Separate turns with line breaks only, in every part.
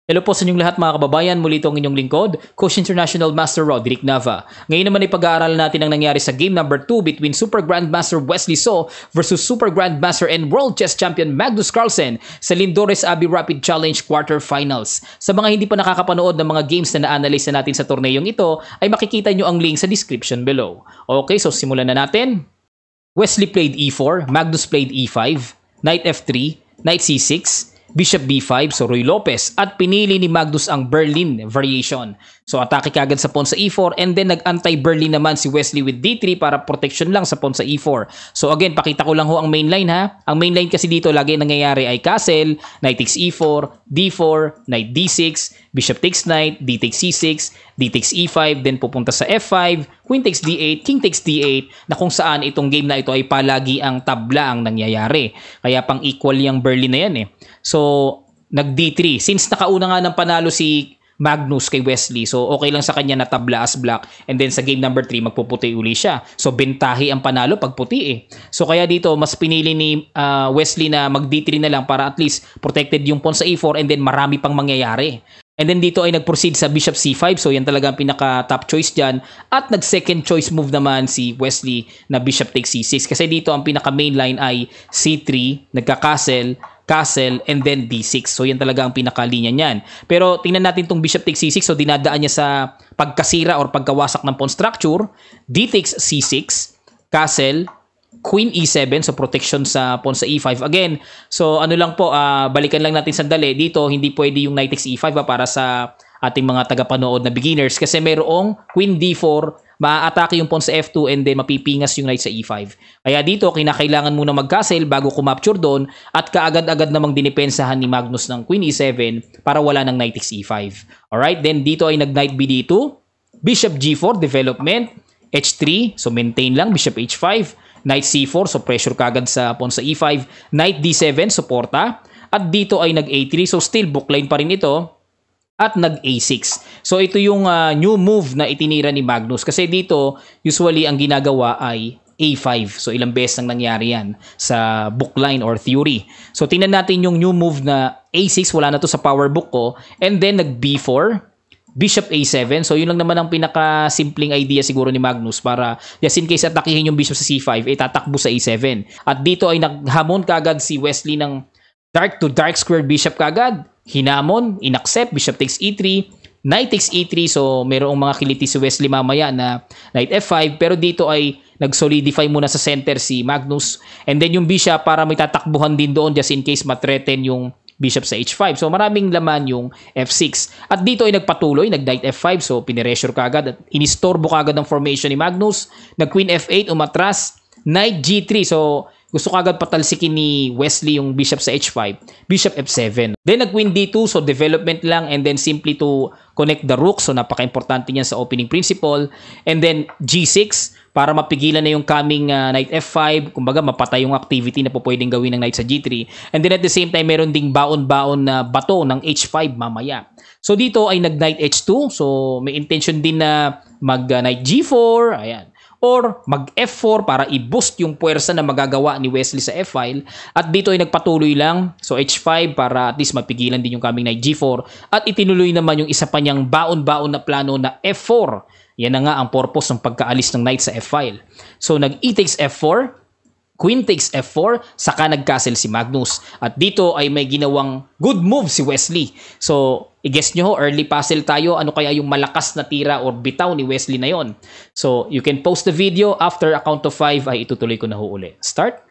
Hello po sa inyong lahat mga kababayan, muli itong inyong lingkod, Coach International Master Roderick Nava. Ngayon naman ay pag-aaralan natin ang nangyari sa game number 2 between Super Grandmaster Wesley So versus Super Grandmaster and World Chess Champion Magnus Carlsen sa Lindores Abbey Rapid Challenge Quarterfinals. Sa mga hindi pa nakakapanood ng mga games na na-analyze na natin sa torneyong ito, ay makikita nyo ang link sa description below. Okay, so simulan na natin. Wesley played E4, Magnus played E5, Knight F3, Knight C6, Bishop B5, so Ruy Lopez, at pinili ni Magnus ang Berlin variation. So atake kagad sa pawn sa E4 and then nag-anti-Berlin naman si Wesley with D3 para protection lang sa pawn sa E4. So again, pakita ko lang ho ang main line ha. Ang main line kasi dito lagi nangyayari ay castle, knight takes E4, D4, knight D6, bishop takes knight, D takes C6, D takes E5, then pupunta sa F5, queen takes D8, king takes D8, na kung saan itong game na ito ay palagi ang tabla ang nangyayari. Kaya pang equal yung Berlin na yan eh. So, nag D3. Since nakauna nga ng panalo si Magnus kay Wesley, so okay lang sa kanya na tabla as black, and then sa game number 3 magpuputi uli siya. So bentahi ang panalo pag puti eh. So kaya dito mas pinili ni Wesley na mag D3 na lang para at least protected yung pawn sa E4 and then marami pang mangyayari. And then dito ay nag-proceed sa bishop C5, so yan talaga ang pinaka top choice dyan. At nag-second choice move naman si Wesley na bishop takes C6, kasi dito ang pinaka main line ay C3, nagka-castle, castle, and then D6. So yan talaga ang pinakalinya niyan. Pero tingnan natin tong bishop takes C6, so dinadaan niya sa pagkasira or pagkawasak ng pawn structure. D takes C6, castle, Queen E7, so protection sa pawn sa E5 again. So ano lang po, balikan lang natin sandali. Dito hindi pwede yung knight takes E5 para sa ating mga tagapanood na beginners, kasi mayroong Queen D4, maaatake yung pawn sa F2 and then mapipingas yung knight sa E5. Kaya dito kinakailangan muna mag-castle bago kumapture doon, at kaagad-agad namang dinipensahan ni Magnus ng Queen E7 para wala ng knight takes E5. Alright, then dito ay nag-knight BD2, bishop G4 development, H3, so maintain lang, bishop H5, knight C4, so pressure kagad sa pawn sa E5, knight D7, suporta, at dito ay nag-A3, so still bookline pa rin ito, at nag-A6. So ito yung new move na itinira ni Magnus, kasi dito usually ang ginagawa ay A5. So ilang beses nang nangyari yan sa bookline or theory. So tingnan natin yung new move na A6, wala na to sa power book ko, and then nag-B4, bishop A7. So yun lang naman ang pinaka-simpleng idea siguro ni Magnus para just in case atakihin yung bishop sa C5, tatakbo sa A7. At dito ay naghamon kagad si Wesley ng dark to dark square bishop kagad. Hinamon, inaccept, bishop takes E3, knight takes E3. So mayroong mga kiliti si Wesley mamaya na knight F5, pero dito ay nag-solidify muna sa center si Magnus. And then yung bishop para may tatakbuhan din doon just in case matreten yung bishop sa H5. So maraming laman yung F6. At dito ay nagpatuloy, nag-knight F5. So piniressure kagad at inistorbo kagad ang formation ni Magnus. Nag-queen F8, umatras. Knight G3. So gusto kagad patalsikin ni Wesley yung bishop sa H5. Bishop F7. Then nag-queen D2. So development lang and then simply to connect the rook. So napaka-importante niyan sa opening principle. And then G6 para mapigilan na yung coming knight F5. Kumbaga mapatay yung activity na po pwedeng gawin ng knight sa G3. And then at the same time meron ding baon-baon na bato ng H5 mamaya. So dito ay nag-knight H2. So may intention din na mag-knight G4. Ayan. Or mag-F4 para i-boost yung puwersa na magagawa ni Wesley sa F-file. At dito ay nagpatuloy lang. So H5 para at least mapigilan din yung coming knight G4. At itinuloy naman yung isa pa niyang baon-baon na plano na F4. Yan na nga ang purpose ng pagkaalis ng knight sa F-file. So nag-E takes F4, queen takes F4, saka nag-castle si Magnus. At dito ay may ginawang good move si Wesley. So i-guess nyo ho, early puzzle tayo. Ano kaya yung malakas na tira or bitaw ni Wesley na yon? So, you can post the video. After a count of 5 ay itutuloy ko na ho uli. Start.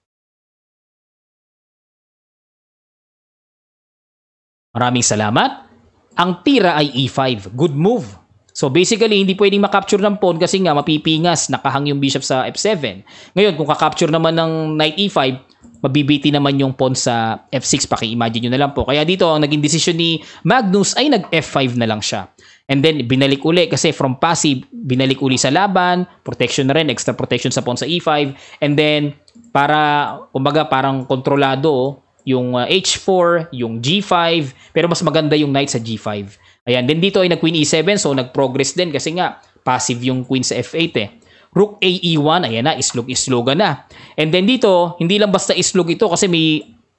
Maraming salamat. Ang tira ay E5. Good move. So, basically, hindi pwedeng makapture ng pawn kasi nga mapipingas. Nakahang yung bishop sa F7. Ngayon, kung kakapture naman ng knight E5, mabibiti naman yung pawn sa F6. Paki-imagine nyo na lang po. Kaya dito, ang naging desisyon ni Magnus ay nag-F5 na lang siya. And then, binalik uli kasi from passive, binalik uli sa laban. Protection na rin, extra protection sa pawn sa E5. And then, para, kumbaga, parang kontrolado yung H4, yung G5. Pero mas maganda yung knight sa G5. Ayan, then dito ay nag-queen E7. So, nag-progress din kasi nga, passive yung queen sa F8 eh. Rook A E1, ayan na, islog-islogan na. And then dito, hindi lang basta islog ito kasi may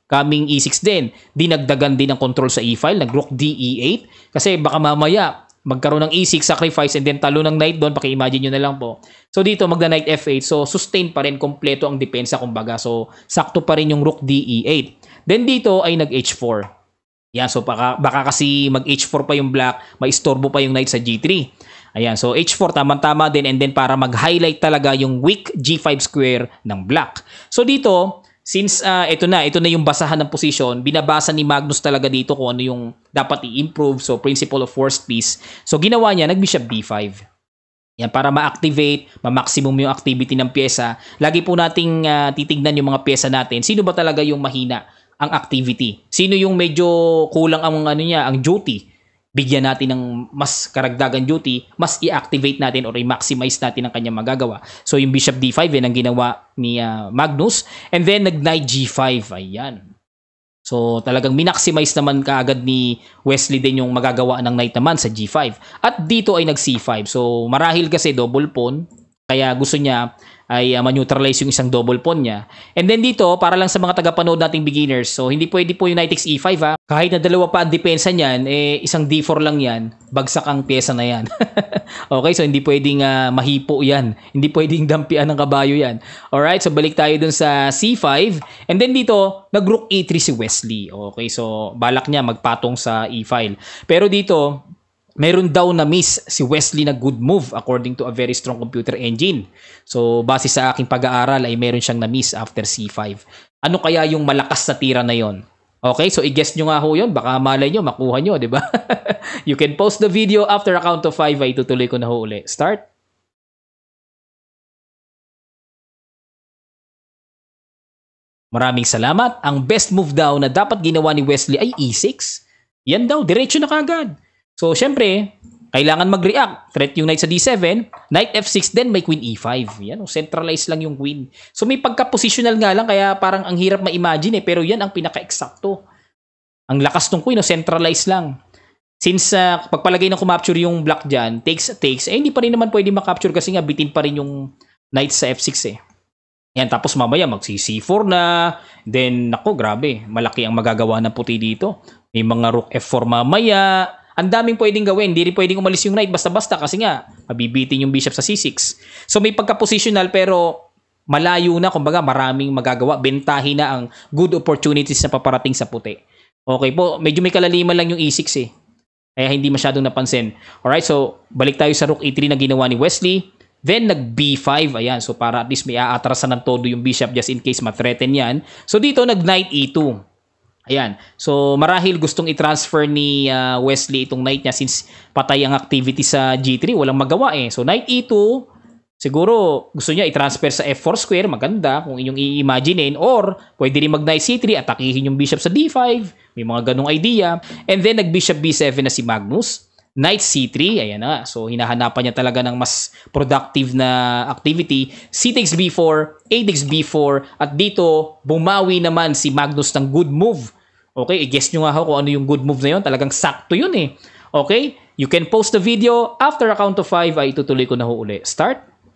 Coming E6 din, dinagdagan din ang control sa e-file, nag-rook D E8 kasi baka mamaya magkaroon ng E6 sacrifice and then talo ng knight doon, paki-imagine nyo na lang po. So dito magda knight F8, so sustain pa rin, kompleto ang depensa kumbaga. So sakto pa rin yung rook D E8. Then dito ay nag H4. Yan, so baka kasi mag H4 pa yung black, maistorbo pa yung knight sa G3. Ayan, so H4 tamang-tama din, and then para mag-highlight talaga yung weak G5 square ng black. So dito, since ito na yung basahan ng position, binabasa ni Magnus talaga dito kung ano yung dapat i-improve. So principle of worst piece. So ginawa niya, nag-bishop B5. Yan, para ma-activate, ma-maximum yung activity ng pyesa. Lagi po nating titignan yung mga pyesa natin. Sino ba talaga yung mahina ang activity? Sino yung medyo kulang ang ang duty? Bigyan natin ng mas karagdagan duty, mas i-activate natin or i-maximize natin ang kanyang magagawa. So yung bishop D5 yan ang ginawa ni Magnus, and then nag-knight G5. Ayan. So talagang minaximize naman kaagad ni Wesley din yung magagawa ng knight naman sa G5. At dito ay nag-C5. So marahil kasi double pawn, kaya gusto niya ay ma-neutralize yung isang double pawn niya. And then dito, para lang sa mga tagapanood nating beginners, so hindi pwede po yung knight takes E5 ha. Kahit na dalawa pa ang depensa niyan, isang D4 lang yan, bagsak ang pyesa na yan. Okay, so hindi pwedeng mahipo yan. Hindi pwedeng dampian ng kabayo yan. Alright, so balik tayo dun sa C5. And then dito, nag-rook E3 si Wesley. Okay, so balak niya magpatong sa E-file. Pero dito, meron daw na miss si Wesley na good move according to a very strong computer engine. So, base sa aking pag-aaral ay meron siyang na miss after C5. Ano kaya yung malakas na tira na yon? Okay, so i-guess nyo nga ho yun. Baka malay nyo, makuha nyo, di ba? You can post the video after a count of 5 ay tutuloy ko na ho uli. Start. Maraming salamat. Ang best move daw na dapat ginawa ni Wesley ay E6. Yan daw, diretso na kagad. So, syempre, kailangan mag-react. Threat yung knight sa D7, knight F6, then may queen E5. Yan, centralize lang yung queen. So, may pagka-positional nga lang, kaya parang ang hirap ma-imagine pero yan ang pinaka-eksakto. Ang lakas ng queen, centralize lang. Since pagpalagay ng kumapture yung black dyan, takes, hindi pa rin naman pwede makapture kasi nga bitin pa rin yung knight sa F6 Yan, tapos mamaya magsi-C4 na. Then, nako, grabe. Malaki ang magagawa ng puti dito. May mga rook F4 mamaya. Ang daming pwedeng gawin. Hindi rin pwedeng umalis yung knight basta-basta kasi nga mabibitin yung bishop sa C6. So may pagka-positional pero malayo na, kumbaga maraming magagawa. Bentahin na ang good opportunities na paparating sa puti. Okay po, medyo may kalaliman lang yung E6 Kaya hindi masyadong napansin. Alright, so balik tayo sa rook E3 na ginawa ni Wesley. Then nag B5, ayan. So para at least may aatrasan ng todo yung bishop just in case ma-threaten yan. So dito nag knight E2. Ayan. So, marahil gustong i-transfer ni Wesley itong knight niya since patay ang activity sa G3. Walang magawa So, knight E2, siguro gusto niya i-transfer sa F4 square. Maganda kung inyong i-imaginein. Or, pwede rin mag-knight C3 at atakihin yung bishop sa D5. May mga ganong idea. And then, nag-bishop B7 na si Magnus. Knight C3. Ayan na. So, hinahanapan niya talaga ng mas productive na activity. C takes B4, A takes B4. At dito, bumawi naman si Magnus ng good move. Okay, i-guess nyo nga ho kung ano yung good move na yun. Talagang sakto yun Okay, you can post the video. After a count of 5 ay itutuloy ko na ho uli. Start.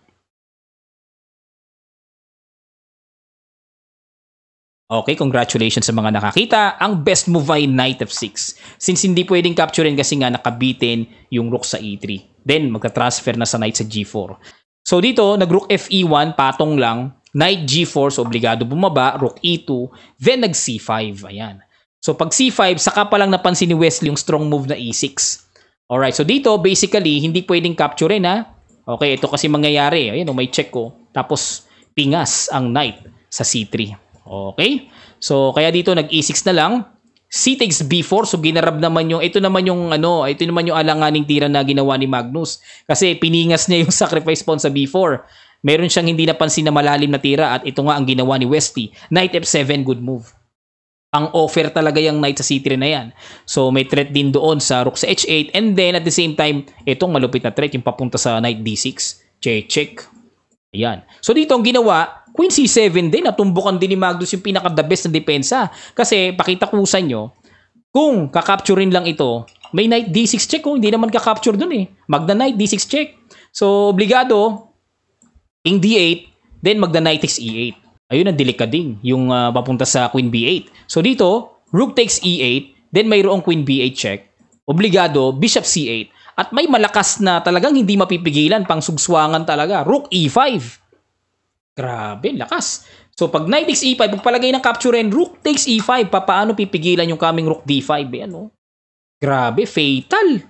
Okay, congratulations sa mga nakakita. Ang best move ay knight F6. Since hindi pwedeng capturein kasi nga nakabitin yung rook sa E3. Then, magka-transfer na sa knight sa G4. So dito, nag-rook Fe1, patong lang. Knight G4, so obligado bumaba. Rook E2, then nag-C5. Ayan. So pag C5, saka pa lang napansin ni Wesley yung strong move na E6. Alright, so dito, basically, hindi pwedeng capturein Okay, ito kasi mangyayari. Ayan, may check ko. Tapos, pingas ang knight sa C3. Okay? So, kaya dito, nag-E6 na lang. C takes B4. So, ginarab naman yung, ito naman yung alanganing tira na ginawa ni Magnus. Kasi, piningas niya yung sacrifice pawn sa B4. Meron siyang hindi napansin na malalim na tira at ito nga ang ginawa ni Wesley. Knight F7, good move. Ang offer talaga yung knight sa C3 na yan. So, may threat din doon sa rook sa H8. And then, at the same time, itong malupit na threat, yung papunta sa knight D6. Check. Ayan. So, dito ang ginawa, Queen C7 din. Natumbukan din ni Magnus yung pinaka-the best na depensa. Kasi, pakita ko sa inyo, kung kakapturein lang ito, may knight D6 check. Hindi naman kakapture dun Magda knight D6 check. So, obligado, king D8, then magda knight takes E8. Ayun ang delikading, yung papunta sa Queen B8. So dito, Rook takes E8, then mayroong Queen B8 check. Obligado, Bishop C8. At may malakas na talagang hindi mapipigilan, pang sugswangan talaga. Rook E5. Grabe, lakas. So pag Knight takes E5, pagpalagay ng capture and Rook takes E5, paano pipigilan yung coming Rook D5? Ano? Grabe, fatal.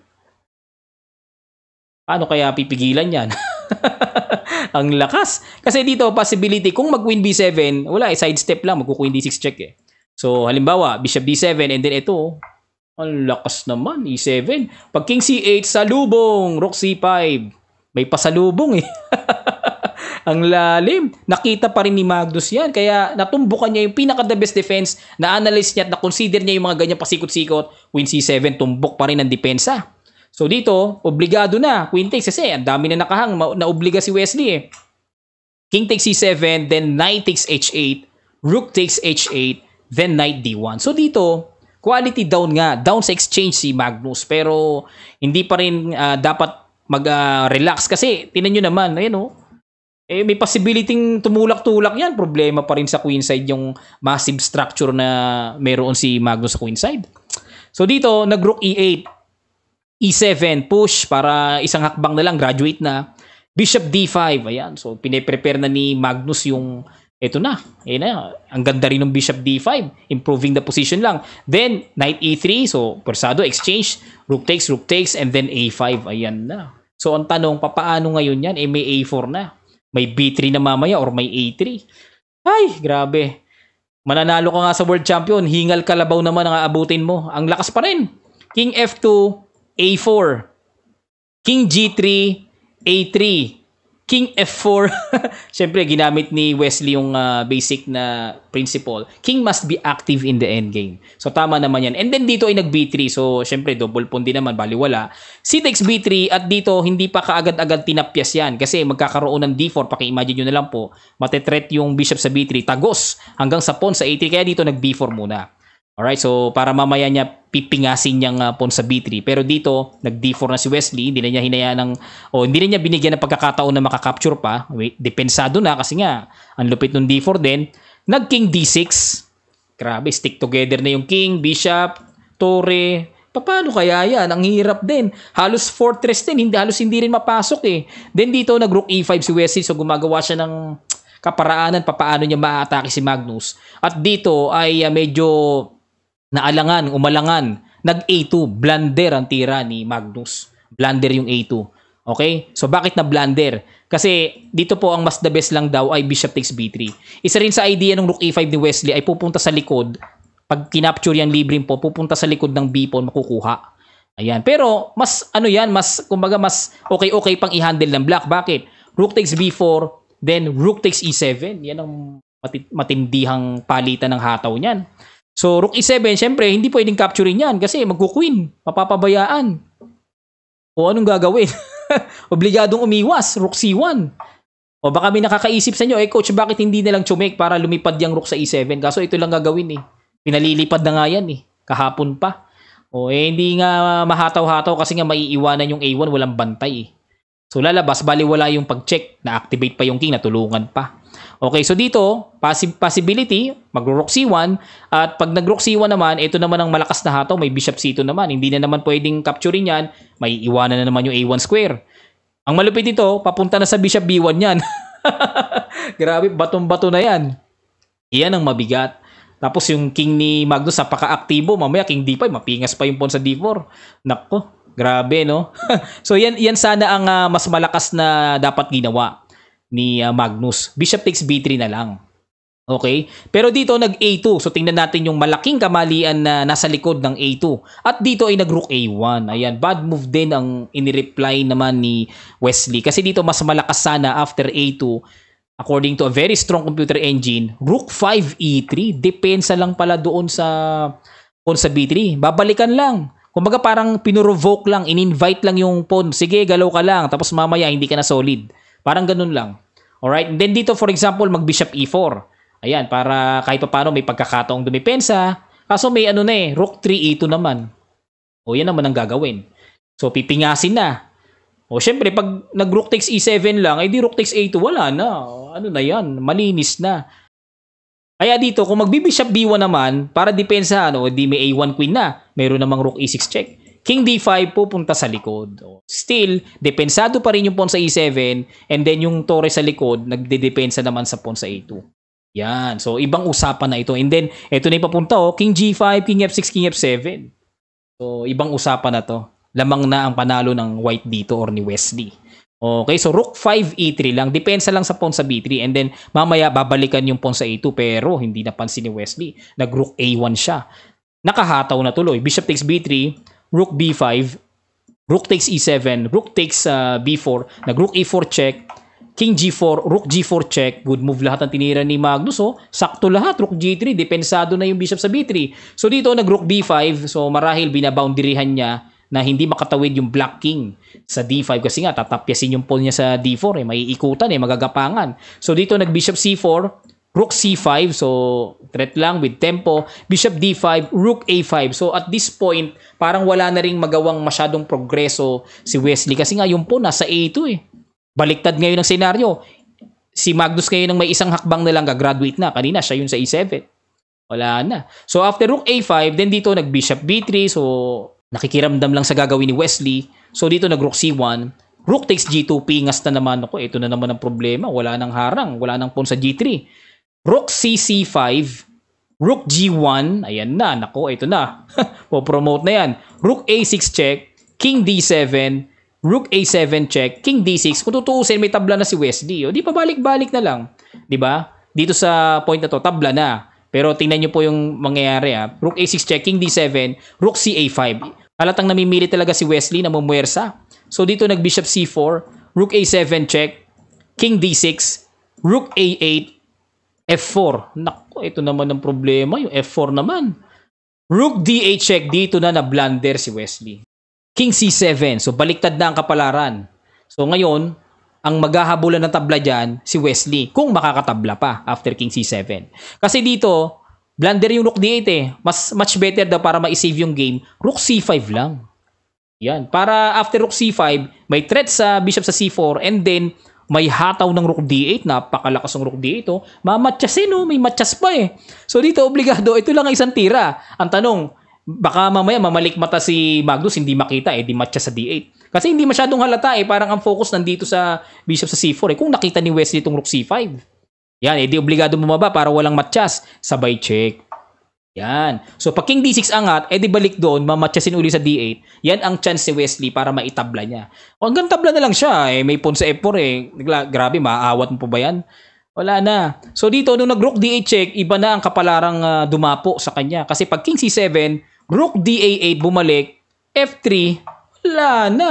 Paano kaya pipigilan yan? Ang lakas. Kasi dito, possibility, kung mag-Queen B7, wala, sidestep lang, mag-Queen D6 check eh. So, halimbawa, Bishop D7, and then ito, ang lakas naman, E7. Pag King C8, salubong, Rook C5. May pasalubong eh. Ang lalim. Nakita pa rin ni Magnus yan. Kaya natumbukan niya yung pinaka-the best defense, na-analyze niya at na-consider niya yung mga ganyan pasikot-sikot. Queen C7, tumbok pa rin ang depensa. So dito, obligado na. Queen takes kasi ang dami na nakahang. Naobliga si Wesley eh. King takes C7, then Knight takes H8. Rook takes H8, then Knight D1. So dito, quality down nga. Down sa exchange si Magnus. Pero hindi pa rin dapat mag-relax. Kasi tinan nyo naman, ayun oh. Eh, may possibility tumulak-tulak yan. Problema pa rin sa queen side yung massive structure na meron si Magnus sa queen side. So dito, nag-Rook E8. E7, push para isang hakbang na lang, graduate na. Bishop D5, ayan. So, pine-prepare na ni Magnus yung, eto na, ayan na. Ang ganda rin ng Bishop D5, improving the position lang. Then, Knight E3, so, persado, exchange, Rook takes, and then A5, ayan na. So, ang tanong, papaano ngayon yan? Eh, may A4 na. May B3 na mamaya or may A3. Ay, grabe. Mananalo ka nga sa World Champion, hingal kalabaw naman ang aabutin mo. Ang lakas pa rin. King F2, A4, King G3, A3, King F4. Siyempre, ginamit ni Wesley yung basic na principle. King must be active in the endgame. So, tama naman yan. And then, dito ay nag-B3. So, siyempre, double pawn din naman, baliwala. C takes B3 at dito, hindi pa kaagad-agad tinapyas yan. Kasi magkakaroon ng D4. Paki-imagine nyo na lang po, matetret yung bishop sa B3. Tagos hanggang sa pawn sa A3. Kaya dito, nag-B4 muna. Alright, so para mamaya niya pipingasin niyang pawn sa B3. Pero dito, nag-D4 na si Wesley. Hindi na niya hinayaan ng, hindi na niya binigyan ng pagkakataon na makakapture pa. Depensado na kasi nga, ang lupit ng D4 din. Nag-King D6. Grabe, stick together na yung King, Bishop, Torre. Paano kaya yan? Ang hirap din. Halos fortress din. Halos hindi rin mapasok eh. Then dito, nag-Rook E5 si Wesley. So gumagawa siya ng kaparaanan paano niya ma-atake si Magnus. At dito ay medyo umalangan, nag-A2, blunder ang tira ni Magnus. Blunder yung A2. Okay? So, bakit na blunder? Kasi, dito po ang mas the best lang daw ay Bishop takes B3. Isa rin sa idea ng Rook E5 ni Wesley ay pupunta sa likod. Pag kinapture yan libre po, pupunta sa likod ng B-pawn, makukuha. Ayan. Pero, kumbaga, mas okay pang i-handle ng black. Bakit? Rook takes B4, then Rook takes E7. Yan ang matindihang palitan ng hataw niyan. So, Rook E7, syempre, hindi pwedeng capturing yan kasi magkuqueen, mapapabayaan. O anong gagawin? Obligadong umiwas, Rook C1. O baka may nakakaisip sa inyo, coach, bakit hindi na lang chumake para lumipad yung Rook sa E7? Kaso ito lang gagawin eh. Pinalilipad na nga yan eh. Kahapon pa. O hindi nga mahataw-hataw kasi nga maiiwanan yung A1, walang bantay eh. So lalabas, baliwala yung pag-check, na-activate pa yung king, natulungan pa. Okay, so dito, possibility, mag-Rook C1, at pag nag-Rook C1 naman, ito naman ang malakas na hataw, may Bishop C2 naman, hindi na naman pwedeng capturing yan, may iwanan na naman yung A1 square. Ang malupit dito, papunta na sa Bishop B1 yan. Grabe, batong-bato na yan. Iyan ang mabigat. Tapos yung king ni Magnus, napaka-aktibo, mamaya king D5, mapingas pa yung pawn sa D4. Nako, grabe no. So yan sana ang mas malakas na dapat ginawa ni Magnus. Bishop takes B3 na lang. Okay? Pero dito nag-A2. So tingnan natin yung malaking kamalian na nasa likod ng A2. At dito ay nag-Rook A1. Ayan, bad move din ang inireply naman ni Wesley. Kasi dito mas malakas sana after A2. According to a very strong computer engine, Rook 5 E3. Depensa lang pala doon sa pawn sa B3. Babalikan lang. Kumbaga parang pinurovoke lang, in-invite lang yung pawn. Sige, galaw ka lang. Tapos mamaya hindi ka na solid. Parang ganun lang. Alright? And then dito, for example, mag-Bishop E4. Ayan, para kahit pa paano may pagkakataong dumipensa. Kaso may Rook 3 E2 naman. O yan naman ang gagawin. So, pipingasin na. O syempre, pag nag-Rook takes E7 lang, di Rook takes A2, wala na. Ano na yan? Malinis na. Kaya dito, kung magbi-bishop B1 naman, para depensa, di may A1 queen na. Meron namang rook E6 check. King D5 pupunta sa likod. Still, depensado pa rin yung pawn sa E7, and then yung torre sa likod, nagdedepensa naman sa pawn sa A2. Yan. So, ibang usapan na ito. And then, ito na yung papunta, King G5, King F6, King F7. So, ibang usapan na to. Lamang na ang panalo ng white dito or ni Wesley. Okay, so rook 5 E3 lang. Depensa lang sa pawn sa B3. And then, mamaya babalikan yung pawn sa A2. Pero, hindi napansin ni Wesley. Nag-rook A1 siya. Nakahataw na tuloy. Bishop takes B3. Rook B5. Rook takes E7. Rook takes B4. Nag-rook E4 check. King G4. Rook G4 check. Good move lahat ang tinira ni Magnus. Sakto lahat. Rook G3. Depensado na yung bishop sa B3. So, dito nag-rook B5. So, marahil binaboundaryhan niya na hindi makatawid yung black king sa D5 kasi nga tatapyasin yung pawn niya sa D4 may ikutan magagapangan. So dito nag-bishop C4, rook C5, so threat lang with tempo, bishop D5, rook A5. So at this point, parang wala na ring magawang masyadong progreso si Wesley kasi nga yung pawn nasa A2 Baliktad ngayon ang senaryo. Si Magnus ngayon ang may isang hakbang na lang gagraduate na. Kanina siya yun sa E7. Wala na. So after rook A5, then dito nag-bishop B3, so nakikiramdam lang sa gagawin ni Wesley. So dito nag-rook C1. Rook takes G2. Pingas na naman ako. Ito na naman ang problema. Wala nang harang. Wala nang pawn sa G3. Rook C5. Rook G1. Ayan na. Nako, ito na. Po-promote na yan. Rook A6 check. King D7. Rook A7 check. King D6. Kung tutuusin, may tabla na si Wesley. Di pa balik-balik na lang. Di ba? Dito sa point na to, tabla na. Pero tingnan nyo po yung mangyayari. Rook A6 check, King D7, Rook CA5. Halatang namimili talaga si Wesley na mumuwersa. So dito nag-bishop C4, Rook A7 check, King D6, Rook A8, F4. Naku, ito naman ang problema. Yung F4 naman. Rook D8 check, dito na na-blunder si Wesley. King C7, so baliktad na ang kapalaran. So ngayon, ang maghahabulan ng tabla dyan, si Wesley, kung makakatabla pa after King C7. Kasi dito, blunder yung Rook D8 much better daw para ma-save yung game, Rook C5 lang. Yan. Para after Rook C5, may threat sa Bishop sa C4 and then may hataw ng Rook D8. Napakalakas ng Rook D8. Mamatyasin, may matyas pa So dito, obligado. Ito lang ang isang tira. Ang tanong, baka mamaya mamalik mata si Magnus, hindi makita di matyas sa D8. Kasi hindi masyadong halata parang ang focus nandito sa Bishop sa C4 kung nakita ni Wesley itong Rook C5. Yan, di obligado bumaba para walang matyas. Sabay check. Yan. So, pag King D6 angat, di balik doon, mamatyasin uli sa D8. Yan ang chance ni Wesley para maitabla niya. O, hanggang tabla na lang siya. May pawn sa F4 Grabe, maaawat mo pa ba yan? Wala na. So, dito, nung nag-Rook D8 check, iba na ang kapalarang dumapo sa kanya. Kasi pag King C7, Rook DA8 bumalik, F3, wala na.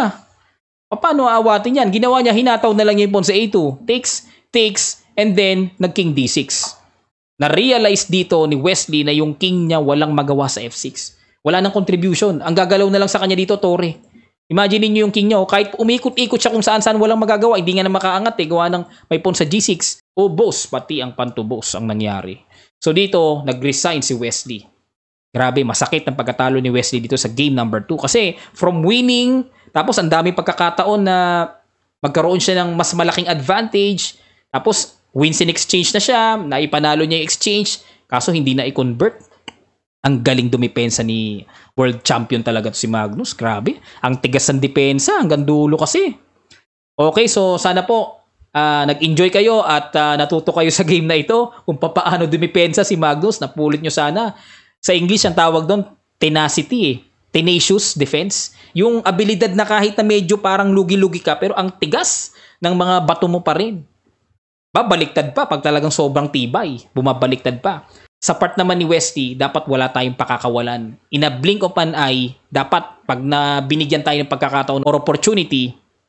Paano aawatin yan? Ginawa niya, hinataw na lang yung pawn sa A2. Takes, and then nag-King D6. Na-realize dito ni Wesley na yung king niya walang magawa sa F6. Wala nang contribution. Ang gagalaw na lang sa kanya dito, torre. Imagine niyo yung king niya, kahit umikot-ikot siya kung saan-saan walang magagawa, hindi nga na makaangat gawa ng may pawn sa G6. Boss, pati ang pantubos ang nangyari. So dito, nag-resign si Wesley. Grabe, masakit ang pagkatalo ni Wesley dito sa game number 2. Kasi from winning, tapos ang daming pagkakataon na magkaroon siya ng mas malaking advantage. Tapos wins in exchange na siya, naipanalo niya yung exchange, kaso hindi na i-convert. Ang galing dumipensa ni world champion talaga to si Magnus. Grabe, ang tigas ng depensa, hanggang dulo kasi. Okay, so sana po nag-enjoy kayo at natuto kayo sa game na ito kung paano dumipensa si Magnus. Napulit nyo sana. Sa English, ang tawag doon, tenacity tenacious defense. Yung abilidad na kahit na medyo parang lugi-lugi ka, pero ang tigas ng mga bato mo pa rin. Babaliktad pa pag talagang sobrang tibay. Bumabaliktad pa. Sa part naman ni Wesley, dapat wala tayong pakakawalan. In a blink of an eye, dapat pag binigyan tayo ng pagkakataon or opportunity,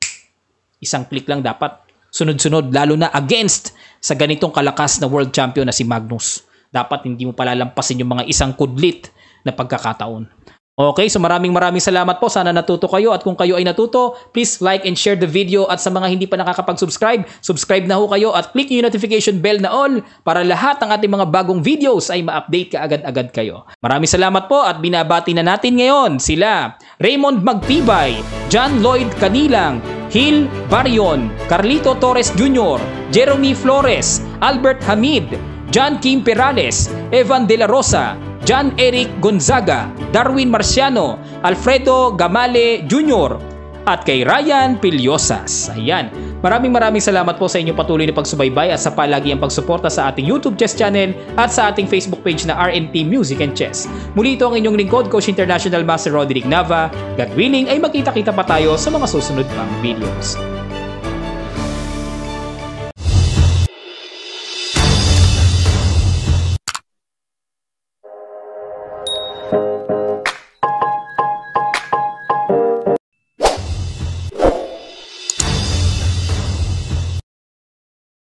isang click lang dapat. Sunod-sunod, lalo na against sa ganitong kalakas na world champion na si Magnus. Dapat hindi mo palalampasin yung mga isang kudlit na pagkakataon. Okay, so maraming salamat po. Sana natuto kayo at kung kayo ay natuto, please like and share the video at sa mga hindi pa nakakapag-subscribe, subscribe na ho kayo at click yung notification bell na all para lahat ng ating mga bagong videos ay ma-update ka agad-agad kayo. Maraming salamat po at binabati na natin ngayon sila Raymond Magtibay, John Lloyd Canilang, Hil Barion, Carlito Torres Jr., Jeremy Flores, Albert Hamid, John Kim Perales, Evan De La Rosa, John Eric Gonzaga, Darwin Marciano, Alfredo Gamale Jr., at kay Ryan Piliosas. Ayan. Maraming salamat po sa inyong patuloy na pagsubaybay at sa palagiang pagsuporta sa ating YouTube Chess Channel at sa ating Facebook page na RNT Music and Chess. Muli ito ang inyong lingkod, Coach International Master Roderick Nava. God willing ay magkita-kita pa tayo sa mga susunod pang videos.